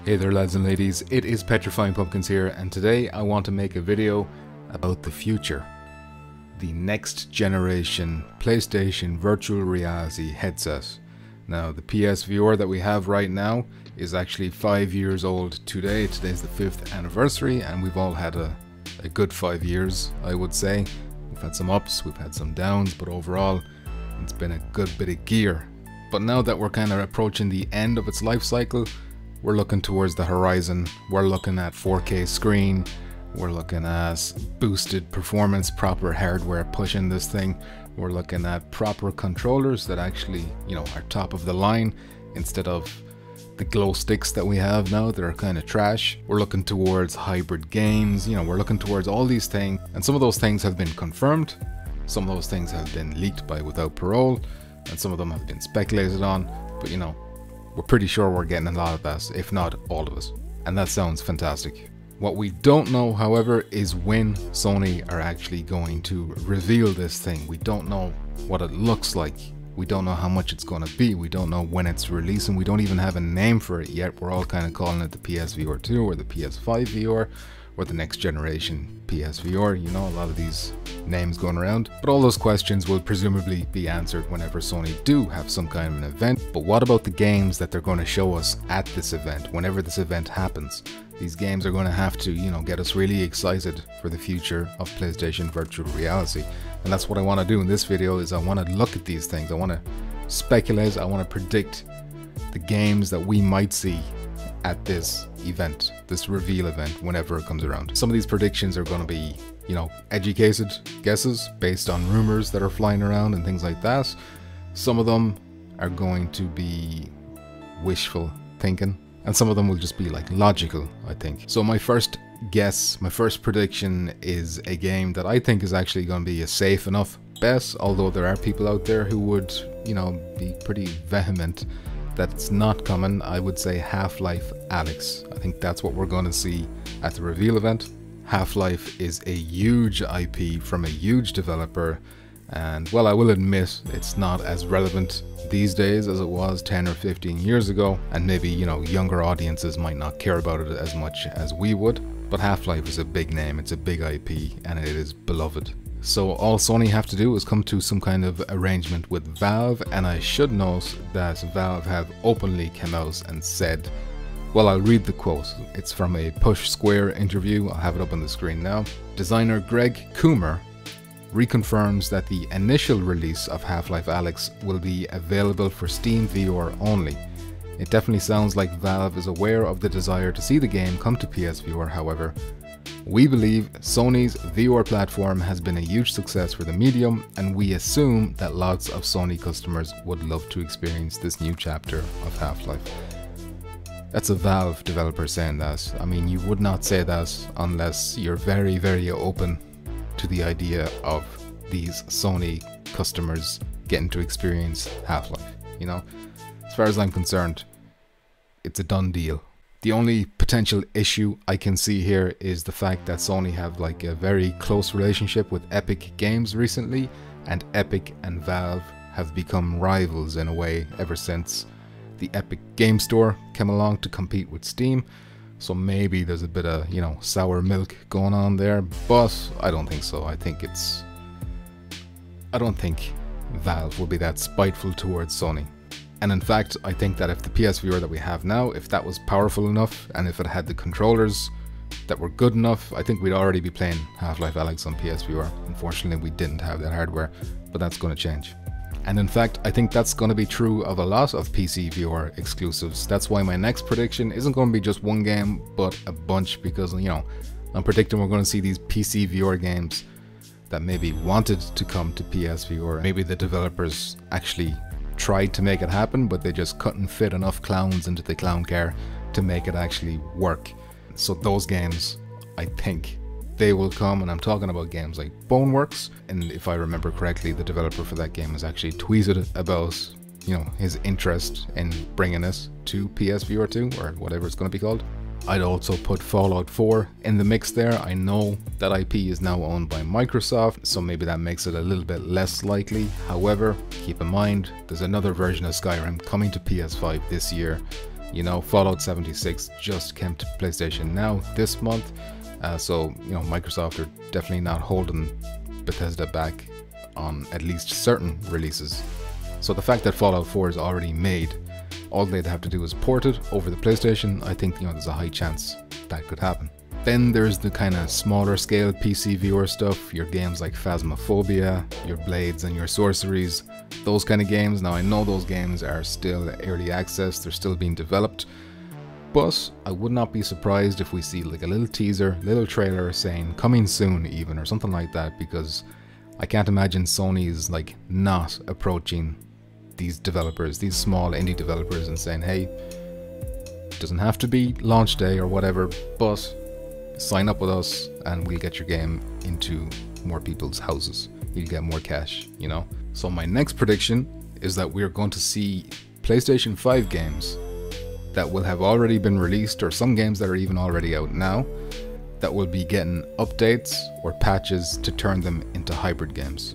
Hey there lads and ladies, it is Petrifying Pumpkins here, and today I want to make a video about the future. The next generation PlayStation virtual reality headset. Now the PSVR that we have right now is actually 5 years old today. Today's the 5th anniversary and we've all had a good 5 years, I would say. We've had some ups, we've had some downs, but overall it's been a good bit of gear. But now that we're kind of approaching the end of its life cycle, we're looking towards the horizon. We're looking at 4K screen, we're looking at boosted performance, proper hardware pushing this thing. We're looking at proper controllers that actually, are top of the line instead of the glow sticks that we have now that are kind of trash. We're looking towards hybrid games, we're looking towards all these things, and some of those things have been confirmed, some of those things have been leaked by Without Parole, and some of them have been speculated on, but we're pretty sure we're getting a lot of that, if not all of it. And that sounds fantastic. What we don't know, however, is when Sony are actually going to reveal this thing. We don't know what it looks like. We don't know how much it's going to be. We don't know when it's releasing. We don't even have a name for it yet. We're all kind of calling it the PSVR 2 or the PS5 VR or the next generation PSVR. A lot of these names going around. But all those questions will presumably be answered whenever Sony do have some kind of an event. But what about the games that they're going to show us at this event, whenever this event happens? These games are going to have to, get us really excited for the future of PlayStation virtual reality. And that's what I want to do in this video, is I want to look at these things. I want to speculate, I want to predict the games that we might see at this event, this reveal event, whenever it comes around. Some of these predictions are going to be, educated guesses based on rumors that are flying around and things like that. Some of them are going to be wishful thinking, and some of them will just be like logical, I think. So my first guess, my first prediction is a game that I think is actually going to be a safe enough bet, although there are people out there who would, be pretty vehement that it's not coming. I would say Half-Life Alyx. I think that's what we're going to see at the reveal event. Half-Life is a huge IP from a huge developer, and well, I will admit it's not as relevant these days as it was 10 or 15 years ago, and maybe younger audiences might not care about it as much as we would, but Half-Life is a big name, it's a big IP, and it is beloved. So all Sony have to do is come to some kind of arrangement with Valve, and I should note that Valve have openly come out and said, well, I'll read the quote. It's from a Push Square interview. I'll have it up on the screen now. Designer Greg Coomer reconfirms that the initial release of Half-Life Alyx will be available for Steam VR only. It definitely sounds like Valve is aware of the desire to see the game come to PSVR, however. We believe Sony's VR platform has been a huge success for the medium, and we assume that lots of Sony customers would love to experience this new chapter of Half-Life. That's a Valve developer saying that. I mean, you would not say that unless you're very, very open to the idea of these Sony customers getting to experience Half-Life. As far as I'm concerned, it's a done deal. The only potential issue I can see here is the fact that Sony have like a very close relationship with Epic Games recently, and Epic and Valve have become rivals in a way ever since the Epic Game Store came along to compete with Steam. So maybe there's a bit of, sour milk going on there, but I don't think so. I don't think Valve will be that spiteful towards Sony. And in fact, I think that if the PSVR that we have now, if that was powerful enough, and if it had the controllers that were good enough, I think we'd already be playing Half-Life Alyx on PSVR. Unfortunately, we didn't have that hardware, but that's going to change. And in fact, I think that's going to be true of a lot of PC VR exclusives. That's why my next prediction isn't going to be just one game, but a bunch, because, I'm predicting we're going to see these PC VR games that maybe wanted to come to PSVR. Maybe the developers actually tried to make it happen, but they just couldn't fit enough clowns into the clown car to make it actually work. So those games, I think they will come, and I'm talking about games like Boneworks, and if I remember correctly, the developer for that game has actually tweeted about, his interest in bringing it to PSVR 2, or whatever it's going to be called. I'd also put Fallout 4 in the mix there. I know that IP is now owned by Microsoft, so maybe that makes it a little bit less likely. However, keep in mind, there's another version of Skyrim coming to PS5 this year, You know, Fallout 76 just came to PlayStation Now this month, so you know, Microsoft are definitely not holding Bethesda back on at least certain releases. So the fact that Fallout 4 is already made, all they'd have to do is port it over the PlayStation. I think, you know, there's a high chance that could happen. Then there's the kind of smaller scale PC viewer stuff, your games like Phasmophobia, your Blades and your Sorceries, those kind of games. Now I know those games are still early access, they're still being developed, but I would not be surprised if we see like a little teaser, little trailer saying coming soon even, or something like that, because I can't imagine Sony is like not approaching these developers, these small indie developers, and saying, hey, it doesn't have to be launch day or whatever, but sign up with us and we'll get your game into more people's houses. You'll get more cash, you know? So my next prediction is that we're going to see PlayStation 5 games that will have already been released, or some games that are even already out now, that will be getting updates or patches to turn them into hybrid games.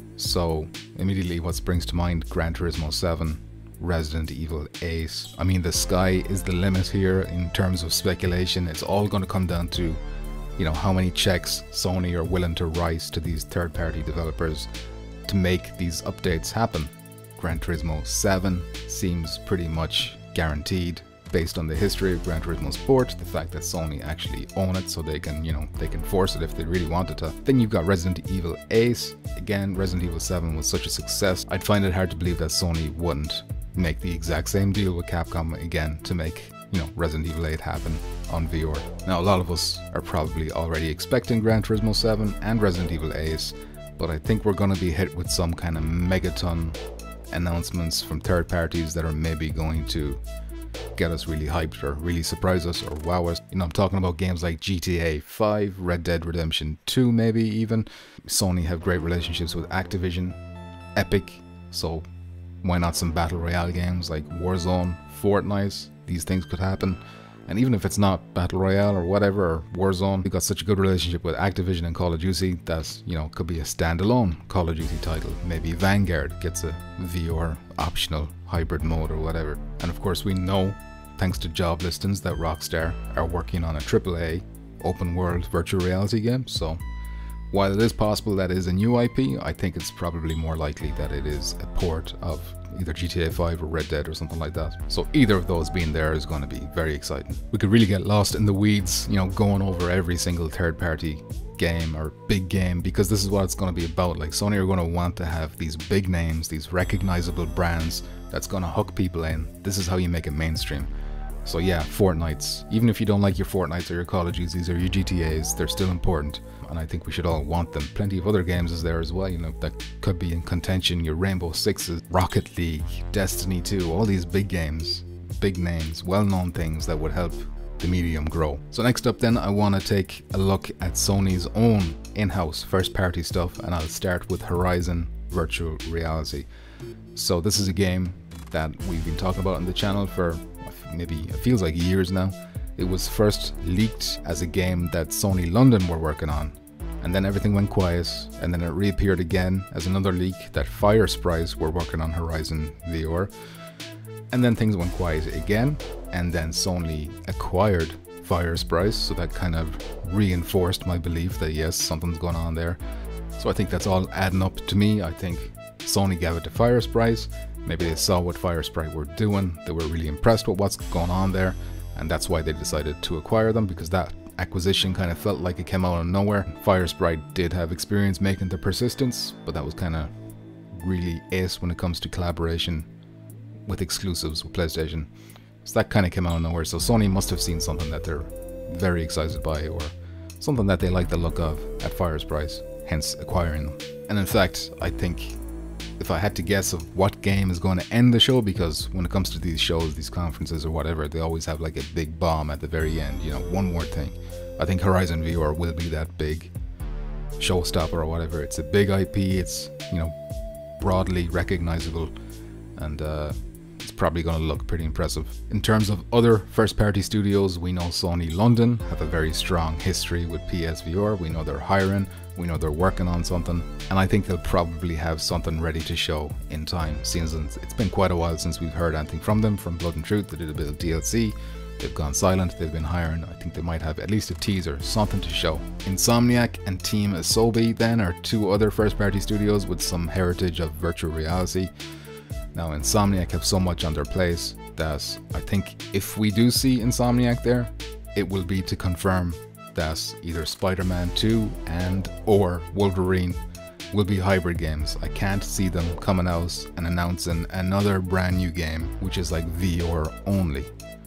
So immediately what springs to mind, Gran Turismo 7, Resident Evil 8. I mean, the sky is the limit here in terms of speculation. It's all going to come down to, you know, how many checks Sony are willing to write to these third-party developers to make these updates happen. Gran Turismo 7 seems pretty much guaranteed based on the history of Gran Turismo Sport, the fact that Sony actually own it, so they can, you know, they can force it if they really wanted to. Then you've got Resident Evil 8. Again, Resident Evil 7 was such a success, I'd find it hard to believe that Sony wouldn't make the exact same deal with Capcom again to make, you know, Resident Evil 8 happen on VR. Now, a lot of us are probably already expecting Gran Turismo 7 and Resident Evil 8, but I think we're going to be hit with some kind of megaton announcements from third parties that are maybe going to get us really hyped or really surprise us or wow us. You know, I'm talking about games like GTA 5, Red Dead Redemption 2 maybe even. Sony have great relationships with Activision, Epic, so why not some battle royale games like Warzone, Fortnite? These things could happen. And even if it's not battle royale or whatever, or Warzone, we've got such a good relationship with Activision and Call of Duty that, you know, could be a standalone Call of Duty title. Maybe Vanguard gets a VR optional hybrid mode or whatever. And of course we know, thanks to job listings, that Rockstar are working on a AAA open world virtual reality game. So while it is possible that it is a new IP, I think it's probably more likely that it is a port of either GTA 5 or Red Dead or something like that. So either of those being there is going to be very exciting. We could really get lost in the weeds, you know, going over every single third party game or big game, because this is what it's going to be about. Like, Sony are going to want to have these big names, these recognizable brands that's going to hook people in. This is how you make it mainstream. So yeah, Fortnites, even if you don't like your Fortnites or your Call of Duties or your GTAs, they're still important, and I think we should all want them. Plenty of other games is there as well, you know, that could be in contention. Your Rainbow Sixes, Rocket League, Destiny 2, all these big games, big names, well-known things that would help the medium grow. So next up then, I want to take a look at Sony's own in-house first-party stuff, and I'll start with Horizon Virtual Reality. So this is a game that we've been talking about on the channel for maybe, it feels like years now. It was first leaked as a game that Sony London were working on, and then everything went quiet, and then it reappeared again as another leak that Firesprite were working on Horizon VR, and then things went quiet again, and then Sony acquired Firesprite, so that kind of reinforced my belief that yes, something's going on there. So I think that's all adding up to me. I think Sony gave it to Firesprite. Maybe they saw what Firesprite were doing, they were really impressed with what's going on there, and that's why they decided to acquire them, because that acquisition kind of felt like it came out of nowhere. Firesprite did have experience making the Persistence, but that was kind of really ace when it comes to collaboration with exclusives with PlayStation. So that kind of came out of nowhere, so Sony must have seen something that they're very excited by, or something that they like the look of at Firesprite, hence acquiring them. And in fact, I think if I had to guess of what game is going to end the show, because when it comes to these shows, these conferences or whatever, they always have like a big bomb at the very end, you know, one more thing. I think Horizon VR will be that big showstopper or whatever. It's a big IP, it's, you know, broadly recognizable, and it's probably going to look pretty impressive. In terms of other first-party studios, we know Sony London have a very strong history with PSVR. We know they're hiring, we know they're working on something, and I think they'll probably have something ready to show in time, since it's been quite a while since we've heard anything from them. From Blood and Truth, they did a bit of DLC, they've gone silent, they've been hiring. I think they might have at least a teaser, something to show. Insomniac and Team Asobi then are two other first-party studios with some heritage of virtual reality. Now, Insomniac have so much on their plate that I think if we do see Insomniac there, it will be to confirm that either Spider-Man 2 and or Wolverine will be hybrid games. I can't see them coming out and announcing another brand new game which is like VR only.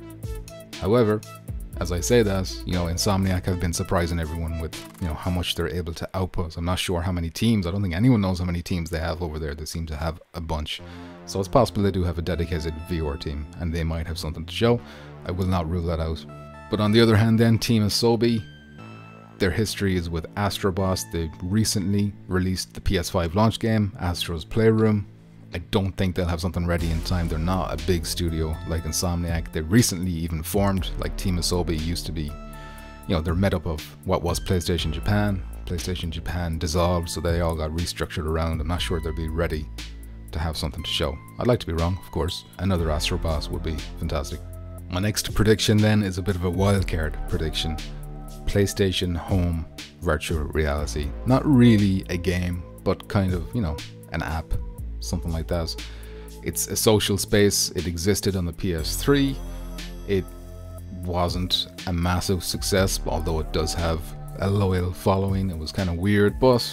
However, as I say that, you know, Insomniac have been surprising everyone with, you know, how much they're able to output. I'm not sure how many teams. I don't think anyone knows how many teams they have over there. They seem to have a bunch. So it's possible they do have a dedicated VR team, and they might have something to show. I will not rule that out. But on the other hand then, Team Asobi, their history is with Astro Boss. They recently released the PS5 launch game, Astro's Playroom. I don't think they'll have something ready in time. They're not a big studio like Insomniac. They recently even formed, like Team Asobi used to be. You know, they're made up of what was PlayStation Japan. PlayStation Japan dissolved, so they all got restructured around. I'm not sure they'll be ready to have something to show. I'd like to be wrong, of course. Another Astro Boss would be fantastic. My next prediction then is a bit of a wildcard prediction. PlayStation Home Virtual Reality. Not really a game, but kind of, you know, an app. Something like that. It's a social space. It existed on the PS3. It wasn't a massive success, although it does have a loyal following. It was kind of weird, but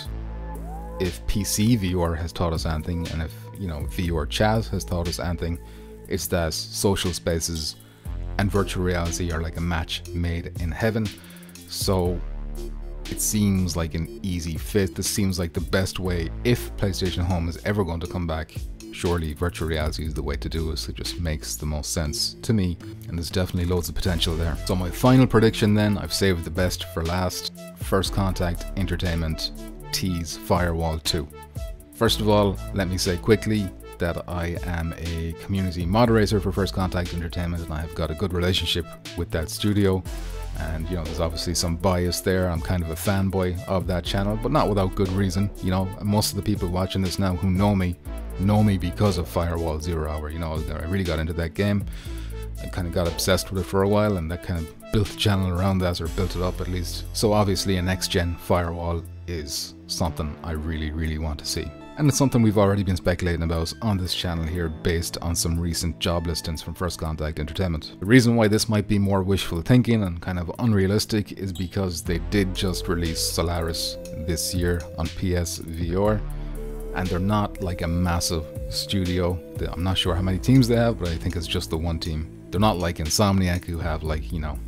if PC VR has taught us anything, and if, you know, VR chat has taught us anything, it's that social spaces and virtual reality are like a match made in heaven. So it seems like an easy fit. This seems like the best way. If PlayStation Home is ever going to come back, surely virtual reality is the way to do it. It just makes the most sense to me, and there's definitely loads of potential there. So my final prediction then, I've saved the best for last. First Contact Entertainment tease Firewall 2. First of all, let me say quickly that I am a community moderator for First Contact Entertainment, and I have got a good relationship with that studio. And, you know, there's obviously some bias there. I'm kind of a fanboy of that channel, but not without good reason. You know, most of the people watching this now who know me because of Firewall Zero Hour. You know, I really got into that game. I kind of got obsessed with it for a while, and that kind of built the channel around that, or built it up at least. So obviously a next gen Firewall is something I really, really want to see. And it's something we've already been speculating about on this channel here based on some recent job listings from First Contact Entertainment. The reason why this might be more wishful thinking and kind of unrealistic is because they did just release Solaris this year on PSVR, and they're not like a massive studio. I'm not sure how many teams they have, but I think it's just the one team. They're not like Insomniac, who have like, you know,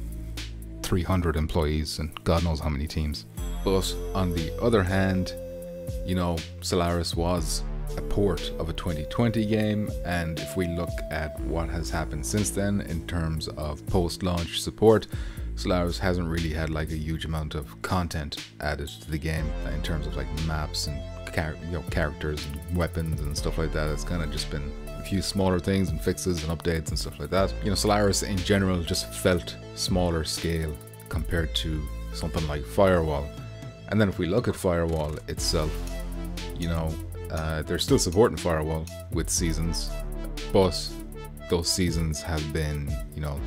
300 employees and God knows how many teams. But on the other hand, you know, Solaris was a port of a 2020 game, and if we look at what has happened since then in terms of post-launch support, Solaris hasn't really had like a huge amount of content added to the game in terms of like maps and characters and weapons and stuff like that. It's kind of just been a few smaller things and fixes and updates and stuff like that. You know, Solaris in general just felt smaller scale compared to something like Firewall. And then if we look at Firewall itself, you know, they're still supporting Firewall with seasons, but those seasons have been, you know,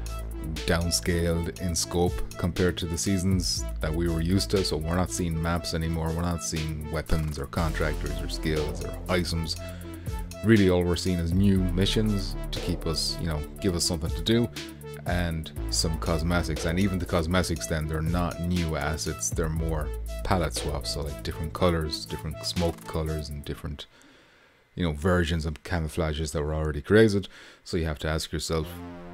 downscaled in scope compared to the seasons that we were used to. So we're not seeing maps anymore, we're not seeing weapons or contractors or skills or items. Really all we're seeing is new missions to keep us, you know, give us something to do, and some cosmetics. And even the cosmetics then, they're not new assets, they're more palette swaps, so like different colors, different smoke colors, and different, you know, versions of camouflages that were already created. So you have to ask yourself,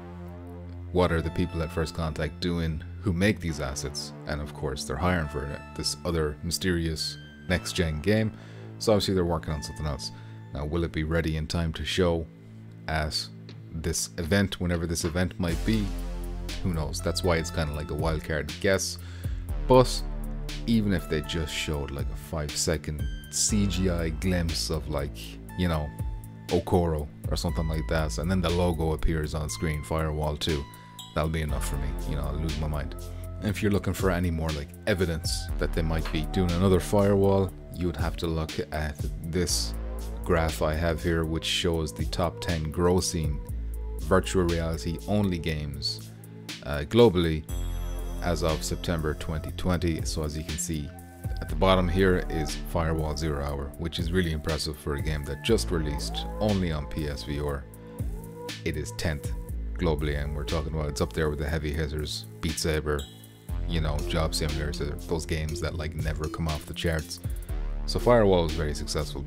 what are the people at First Contact doing who make these assets? And of course they're hiring for this other mysterious next gen game, so obviously they're working on something else. Now, will it be ready in time to show at this event, whenever this event might be? Who knows? That's why it's kind of like a wildcard guess. But even if they just showed like a 5-second CGI glimpse of, like, you know, Okoro or something like that, and then the logo appears on screen, Firewall 2. That'll be enough for me, you know, I'll lose my mind. And if you're looking for any more like evidence that they might be doing another Firewall, you would have to look at this graph I have here, which shows the top 10 grossing virtual reality only games globally as of September 2020. So as you can see at the bottom here is Firewall Zero Hour, which is really impressive for a game that just released only on PSVR. It is 10th globally, and we're talking about it's up there with the heavy hitters, Beat Saber, you know, Job Simulator, those games that like never come off the charts. So Firewall was very successful,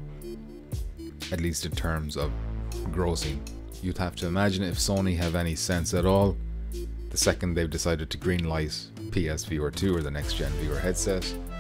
at least in terms of grossing. You'd have to imagine if Sony have any sense at all, the second they've decided to greenlight PSVR 2 or the next gen VR headset,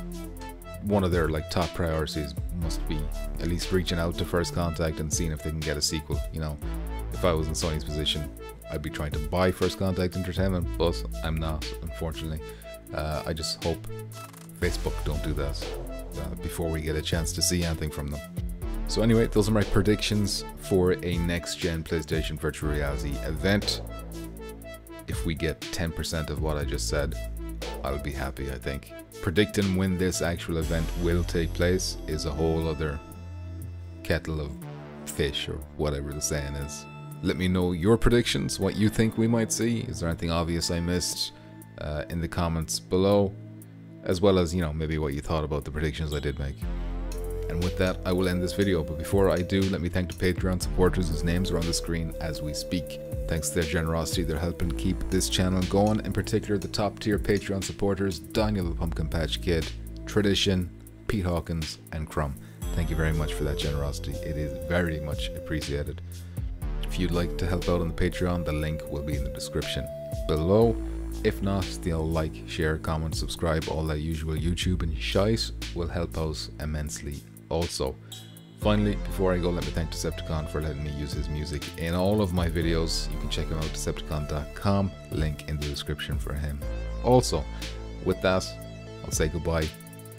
one of their like top priorities must be at least reaching out to First Contact and seeing if they can get a sequel. You know, if I was in Sony's position, I'd be trying to buy First Contact Entertainment, but I'm not, unfortunately. I just hope Facebook don't do that before we get a chance to see anything from them. So anyway, those are my predictions for a next-gen PlayStation Virtual Reality event. If we get 10% of what I just said, I'll be happy, I think. Predicting when this actual event will take place is a whole other kettle of fish, or whatever the saying is. Let me know your predictions, what you think we might see. Is there anything obvious I missed in the comments below? As well as, you know, maybe what you thought about the predictions I did make. And with that, I will end this video, but before I do, let me thank the Patreon supporters whose names are on the screen as we speak. Thanks to their generosity, they're helping keep this channel going, in particular the top tier Patreon supporters, Daniel the Pumpkin Patch Kid, Tradition, Pete Hawkins, and Crumb. Thank you very much for that generosity, it is very much appreciated. If you'd like to help out on the Patreon, the link will be in the description below. If not, still like, share, comment, subscribe, all that usual YouTube and shite will help out immensely also. Finally, before I go, let me thank Decepticon for letting me use his music in all of my videos. You can check him out, Decepticon.com, link in the description for him. Also, with that, I'll say goodbye.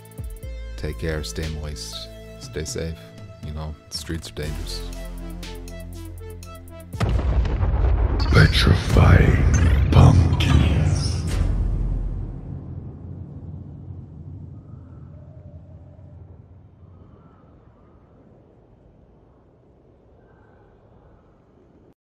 Take care, stay moist, stay safe. You know, the streets are dangerous. Petrifying Punk.